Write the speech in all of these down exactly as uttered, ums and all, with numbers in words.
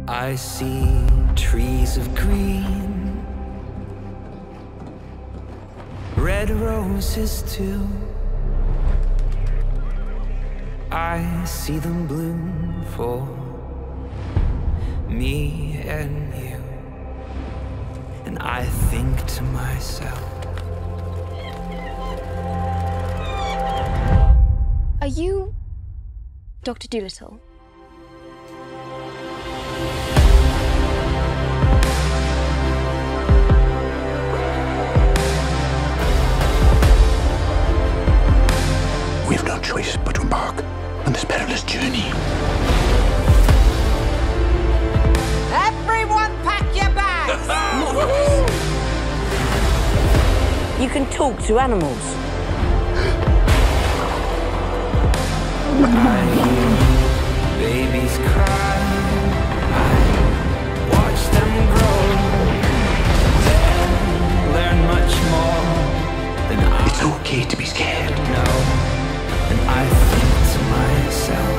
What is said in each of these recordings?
I see trees of green, red roses too. I see them bloom for me and you. And I think to myself, are you Doctor Dolittle? We've no choice but to embark on this perilous journey. Everyone pack your bags! You can talk to animals. I hear babies cry, I watch them grow, then learn much more than I It's okay to be scared. know. And I think to myself,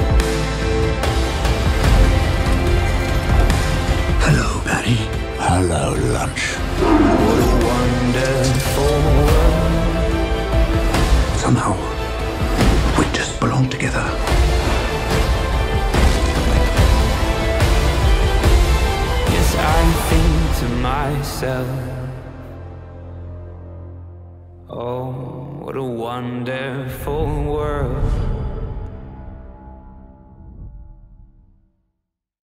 Hello, Barry. Hello, lunch. what a wonderful world. Somehow, we just belong together. Yes, I think to myself, oh, what a wonderful world.